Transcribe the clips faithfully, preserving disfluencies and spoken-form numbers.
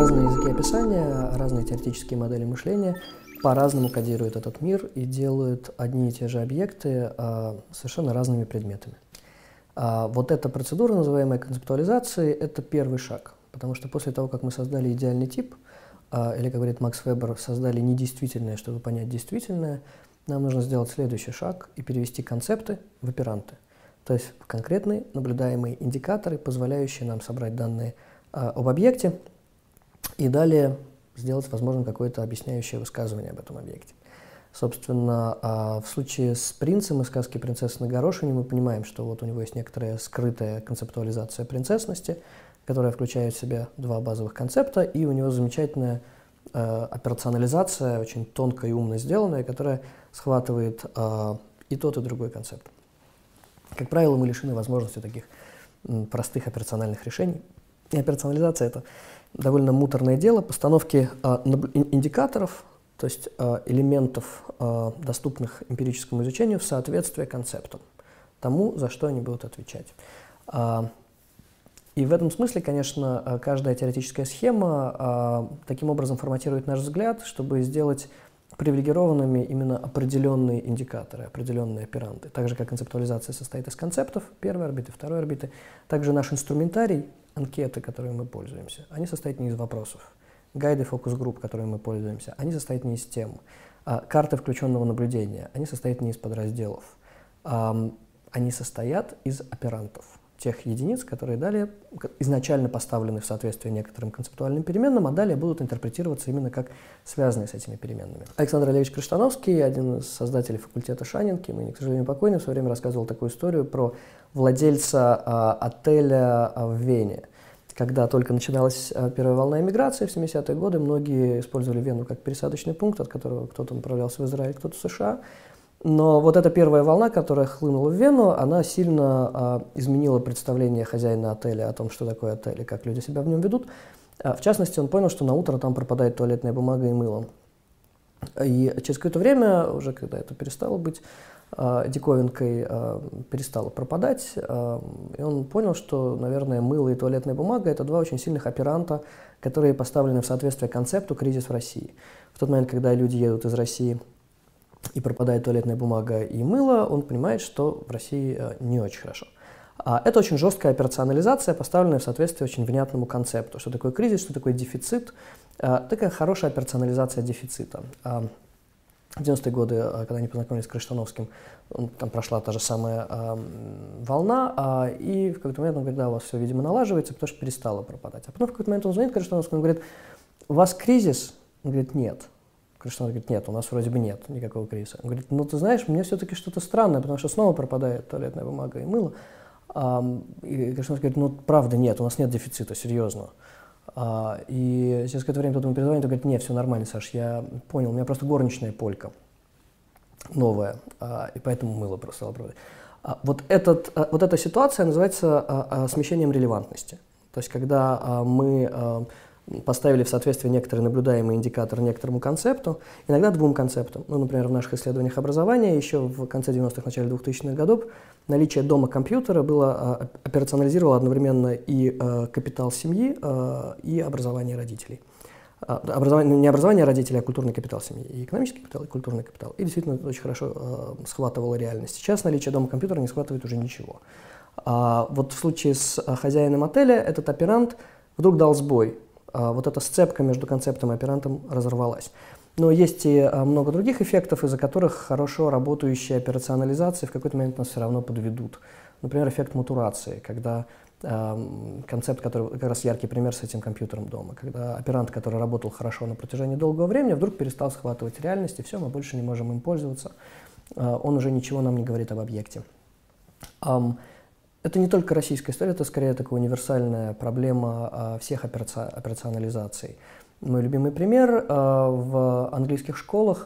Разные языки описания, разные теоретические модели мышления по-разному кодируют этот мир и делают одни и те же объекты а, совершенно разными предметами. А вот эта процедура, называемая концептуализацией, это первый шаг. Потому что после того, как мы создали идеальный тип, а, или, как говорит Макс Вебер, создали недействительное, чтобы понять действительное, нам нужно сделать следующий шаг и перевести концепты в операнты. То есть в конкретные наблюдаемые индикаторы, позволяющие нам собрать данные а, об объекте и далее сделать возможным какое-то объясняющее высказывание об этом объекте. Собственно, а, в случае с принцем из сказки «Принцесса на горошине» мы понимаем, что вот у него есть некоторая скрытая концептуализация принцессности, которая включает в себя два базовых концепта, и у него замечательная э, операционализация, очень тонко и умно сделанная, которая схватывает э, и тот, и другой концепт. Как правило, мы лишены возможности таких м, простых операциональных решений. И операционализация — это довольно муторное дело постановки э, индикаторов, то есть э, элементов, э, доступных эмпирическому изучению, в соответствие концептам, тому, за что они будут отвечать. Э, И в этом смысле, конечно, каждая теоретическая схема а, таким образом форматирует наш взгляд, чтобы сделать привилегированными именно определенные индикаторы, определенные операнты. Так же, как концептуализация состоит из концептов, первой орбиты, второй орбиты, также наш инструментарий, анкеты, которыми мы пользуемся, они состоят не из вопросов. Гайды, фокус-групп, которыми мы пользуемся, они состоят не из тем. А, карты включенного наблюдения, они состоят не из подразделов. А, они состоят из оперантов, тех единиц, которые далее изначально поставлены в соответствии некоторым концептуальным переменным, а далее будут интерпретироваться именно как связанные с этими переменными. Александр Олегович Крыштановский, один из создателей факультета Шанинки, мы, к сожалению, покойный, в свое время рассказывал такую историю про владельца а, отеля а, в Вене. Когда только начиналась а, первая волна эмиграции в семидесятые годы, многие использовали Вену как пересадочный пункт, от которого кто-то направлялся в Израиль, кто-то в США. Но вот эта первая волна, которая хлынула в Вену, она сильно а, изменила представление хозяина отеля о том, что такое отель и как люди себя в нем ведут. А, в частности, он понял, что на утро там пропадает туалетная бумага и мыло. И через какое-то время, уже когда это перестало быть а, диковинкой, а, перестало пропадать, а, и он понял, что, наверное, мыло и туалетная бумага – это два очень сильных операнта, которые поставлены в соответствие концепту «кризис в России». В тот момент, когда люди едут из России и пропадает туалетная бумага и мыло, он понимает, что в России не очень хорошо. Это очень жесткая операционализация, поставленная в соответствии очень внятному концепту. Что такое кризис, что такое дефицит. Такая хорошая операционализация дефицита. В девяностые годы, когда они познакомились с Крыштановским, там прошла та же самая волна, и в какой-то момент он говорит: да, у вас все, видимо, налаживается, потому что перестало пропадать. А потом в какой-то момент он звонит Крыштановскому и говорит: у вас кризис? Он говорит: нет. Крыштановский говорит: нет, у нас вроде бы нет никакого кризиса. Он говорит: ну ты знаешь, мне все-таки что-то странное, потому что снова пропадает туалетная бумага и мыло. А, и Крыштановский говорит: ну правда нет, у нас нет дефицита, серьезно. А, и через какое-то время кто-то ему перезвонит и говорит: нет, все нормально, Саш, я понял, у меня просто горничная полька новая, а, и поэтому мыло просто стало пропадать. А, вот, этот, а, вот эта ситуация называется а, а, смещением релевантности. То есть когда а, мы а, поставили в соответствие некоторый наблюдаемый индикатор некоторому концепту, иногда двум концептам. Ну, например, в наших исследованиях образования еще в конце девяностых, начале двухтысячных годов наличие дома компьютера было, операционализировало одновременно и э, капитал семьи, э, и образование родителей. Образование, не образование родителей, а культурный капитал семьи. И экономический капитал, и культурный капитал. И действительно очень хорошо э, схватывало реальность. Сейчас наличие дома компьютера не схватывает уже ничего. А вот в случае с хозяином отеля этот оперант вдруг дал сбой. Вот эта сцепка между концептом и оперантом разорвалась. Но есть и много других эффектов, из-за которых хорошо работающие операционализации в какой-то момент нас все равно подведут. Например, эффект мутурации, когда э, концепт, который как раз яркий пример с этим компьютером дома, когда оперант, который работал хорошо на протяжении долгого времени, вдруг перестал схватывать реальность, и все, мы больше не можем им пользоваться. Э, он уже ничего нам не говорит об объекте. Um, Это не только российская история, это скорее такая универсальная проблема а, всех операци... операционализаций. Мой любимый пример а, в английских школах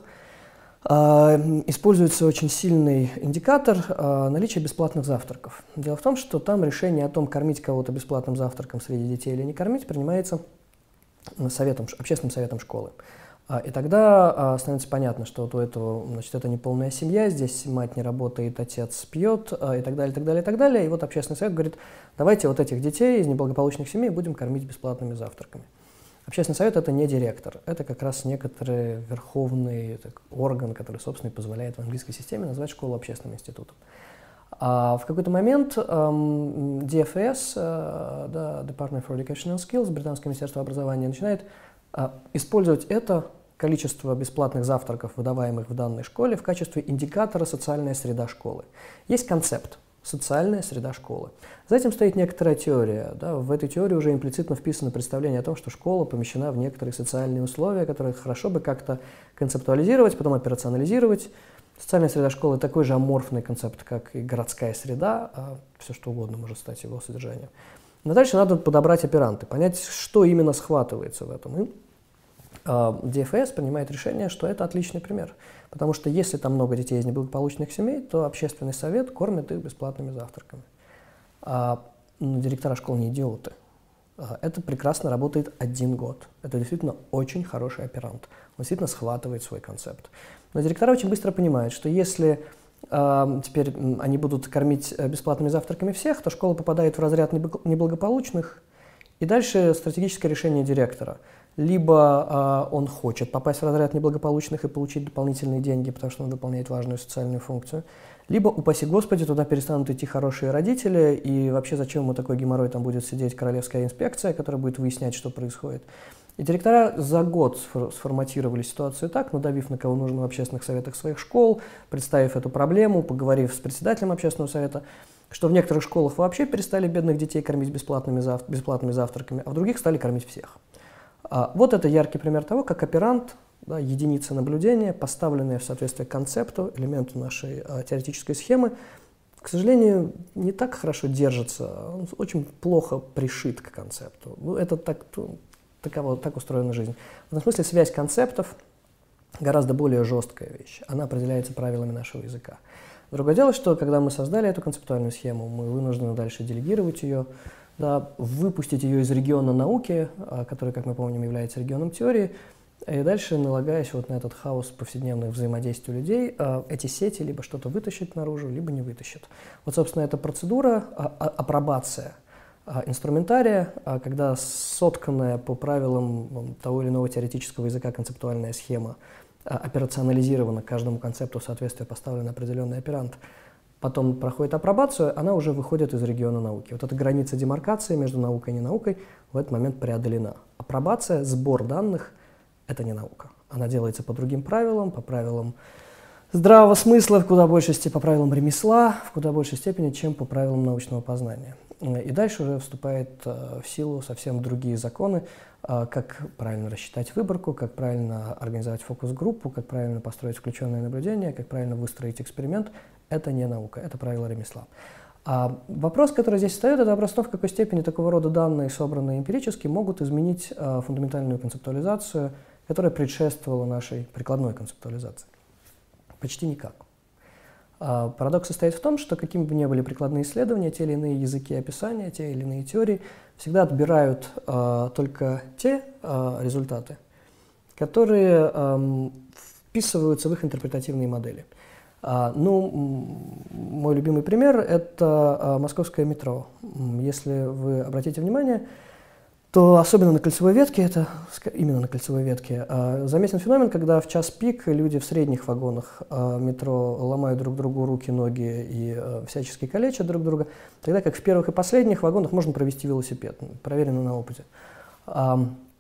а, используется очень сильный индикатор а, наличия бесплатных завтраков. Дело в том, что там решение о том, кормить кого-то бесплатным завтраком среди детей или не кормить, принимается советом, общественным советом школы. И тогда становится понятно, что вот у этого, значит, это не полная семья, здесь мать не работает, отец пьет, и так далее, и так далее, и так далее. И вот общественный совет говорит: давайте вот этих детей из неблагополучных семей будем кормить бесплатными завтраками. Общественный совет – это не директор, это как раз некоторый верховный так, орган, который, собственно, позволяет в английской системе назвать школу общественным институтом. А в какой-то момент эм, ди эф эс, э, да, Department for Education and Skills, британское министерство образования, начинает э, использовать это количество бесплатных завтраков, выдаваемых в данной школе, в качестве индикатора социальная среда школы. Есть концепт социальная среда школы. За этим стоит некоторая теория. Да. В этой теории уже имплицитно вписано представление о том, что школа помещена в некоторые социальные условия, которые хорошо бы как-то концептуализировать, потом операционализировать. Социальная среда школы такой же аморфный концепт, как и городская среда, а все что угодно может стать его содержанием. Но дальше надо подобрать операнты, понять, что именно схватывается в этом. И ди эф эс принимает решение, что это отличный пример. Потому что если там много детей из неблагополучных семей, то общественный совет кормит их бесплатными завтраками. А, ну, директора школ не идиоты. А, это прекрасно работает один год. Это действительно очень хороший оперант. Он действительно схватывает свой концепт. Но директора очень быстро понимают, что если а, теперь они будут кормить бесплатными завтраками всех, то школа попадает в разряд неблагополучных. И дальше стратегическое решение директора. Либо э, он хочет попасть в разряд неблагополучных и получить дополнительные деньги, потому что он выполняет важную социальную функцию, либо, упаси Господи, туда перестанут идти хорошие родители, и вообще зачем ему такой геморрой, там будет сидеть королевская инспекция, которая будет выяснять, что происходит. И директора за год сформатировали ситуацию так, надавив на кого нужно в общественных советах своих школ, представив эту проблему, поговорив с председателем общественного совета, что в некоторых школах вообще перестали бедных детей кормить бесплатными, зав... бесплатными завтраками, а в других стали кормить всех. А вот это яркий пример того, как оперант, да, единица наблюдения, поставленная в соответствии к концепту, элементу нашей а, теоретической схемы, к сожалению, не так хорошо держится, он очень плохо пришит к концепту. Ну, это так, таково, так устроена жизнь. В этом смысле связь концептов гораздо более жесткая вещь, она определяется правилами нашего языка. Другое дело, что когда мы создали эту концептуальную схему, мы вынуждены дальше делегировать ее, да, выпустить ее из региона науки, который, как мы помним, является регионом теории, и дальше, налагаясь вот на этот хаос повседневных взаимодействий людей, эти сети либо что-то вытащат наружу, либо не вытащат. Вот, собственно, эта процедура, апробация инструментария, когда сотканная по правилам того или иного теоретического языка концептуальная схема операционализирована к каждому концепту в соответствии поставлен определенный оперант, потом проходит апробацию, она уже выходит из региона науки. Вот эта граница демаркации между наукой и ненаукой в этот момент преодолена. Апробация, сбор данных – это не наука. Она делается по другим правилам, по правилам здравого смысла, в куда большей степени, по правилам ремесла, в куда большей степени, чем по правилам научного познания. И дальше уже вступает в силу совсем другие законы, как правильно рассчитать выборку, как правильно организовать фокус-группу, как правильно построить включенное наблюдение, как правильно выстроить эксперимент. Это не наука, это правило ремесла. А вопрос, который здесь встает, это вопрос, в какой степени такого рода данные, собранные эмпирически, могут изменить а, фундаментальную концептуализацию, которая предшествовала нашей прикладной концептуализации. Почти никак. А, парадокс состоит в том, что какими бы ни были прикладные исследования, те или иные языки описания, те или иные теории всегда отбирают а, только те а, результаты, которые а, вписываются в их интерпретативные модели. А, ну, мой любимый пример – это а, московское метро. Если вы обратите внимание, то особенно на кольцевой ветке, это именно на кольцевой ветке, а, заметен феномен, когда в час пик люди в средних вагонах а, метро ломают друг другу руки, ноги и а, всячески калечат друг друга, тогда как в первых и последних вагонах можно провести велосипед, проверено на опыте. А,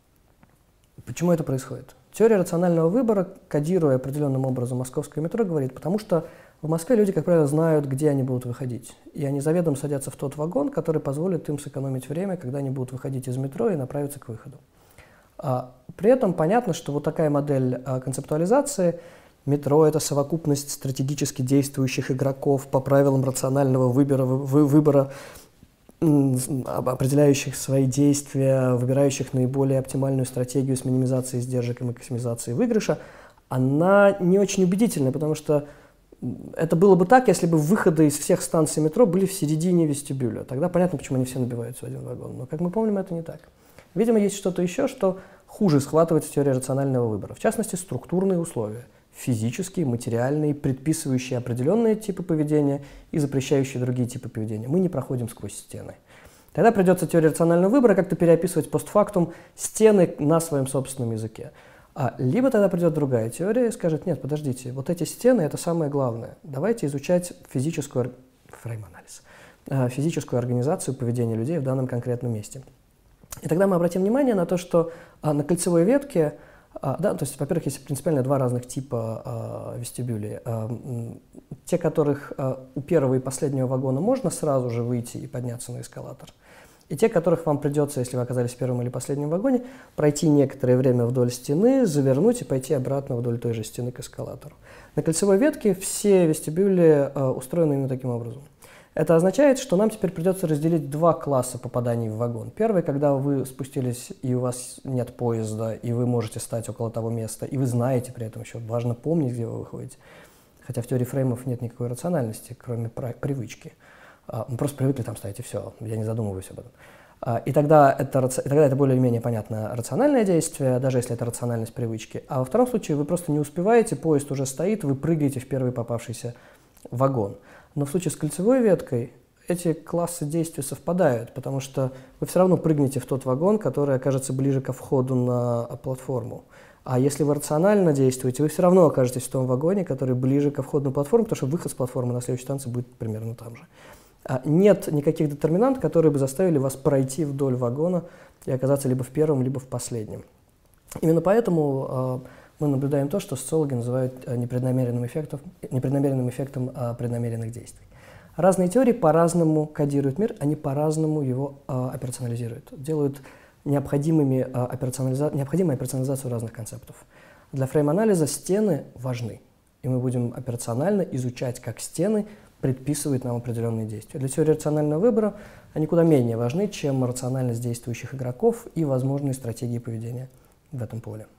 почему это происходит? Теория рационального выбора, кодируя определенным образом московское метро, говорит, потому что в Москве люди, как правило, знают, где они будут выходить. И они заведомо садятся в тот вагон, который позволит им сэкономить время, когда они будут выходить из метро и направиться к выходу. А, при этом понятно, что вот такая модель а, концептуализации, метро – это совокупность стратегически действующих игроков по правилам рационального выбора, вы, выбора определяющих свои действия, выбирающих наиболее оптимальную стратегию с минимизацией издержек и максимизацией выигрыша, она не очень убедительна, потому что это было бы так, если бы выходы из всех станций метро были в середине вестибюля. Тогда понятно, почему они все набиваются в один вагон. Но, как мы помним, это не так. Видимо, есть что-то еще, что хуже схватывает в теории рационального выбора. В частности, структурные условия. Физические, материальные, предписывающие определенные типы поведения и запрещающие другие типы поведения. Мы не проходим сквозь стены. Тогда придется теорию рационального выбора как-то переописывать постфактум стены на своем собственном языке. А, либо тогда придет другая теория и скажет: нет, подождите, вот эти стены — это самое главное. Давайте изучать физическую, фрейм-анализ, физическую организацию поведения людей в данном конкретном месте. И тогда мы обратим внимание на то, что а, на кольцевой ветке, а, да, то есть, во-первых, есть принципиально два разных типа а, вестибюлей. А, те, которых а, у первого и последнего вагона можно сразу же выйти и подняться на эскалатор, и те, которых вам придется, если вы оказались в первом или последнем вагоне, пройти некоторое время вдоль стены, завернуть и пойти обратно вдоль той же стены к эскалатору. На кольцевой ветке все вестибюли а, устроены именно таким образом. Это означает, что нам теперь придется разделить два класса попаданий в вагон. Первый, когда вы спустились, и у вас нет поезда, и вы можете стать около того места, и вы знаете при этом еще, важно помнить, где вы выходите. Хотя в теории фреймов нет никакой рациональности, кроме привычки. Мы просто привыкли там стоять, и все, я не задумываюсь об этом. И тогда это, и тогда это более-менее понятно рациональное действие, даже если это рациональность привычки. А во втором случае вы просто не успеваете, поезд уже стоит, вы прыгаете в первый попавшийся вагон. Но в случае с кольцевой веткой эти классы действий совпадают, потому что вы все равно прыгнете в тот вагон, который окажется ближе ко входу на платформу. А если вы рационально действуете, вы все равно окажетесь в том вагоне, который ближе ко входу на платформу, потому что выход с платформы на следующей станции будет примерно там же. Нет никаких детерминант, которые бы заставили вас пройти вдоль вагона и оказаться либо в первом, либо в последнем. Именно поэтому э, мы наблюдаем то, что социологи называют непреднамеренным эффектом, непреднамеренным эффектом э, преднамеренных действий. Разные теории по-разному кодируют мир, они по-разному его э, операционализируют, делают необходимыми, э, операционализа... необходимую операционализацию разных концептов. Для фрейм-анализа стены важны, и мы будем операционально изучать, как стены предписывают нам определенные действия. Для теории рационального выбора они куда менее важны, чем рациональность действующих игроков и возможные стратегии поведения в этом поле.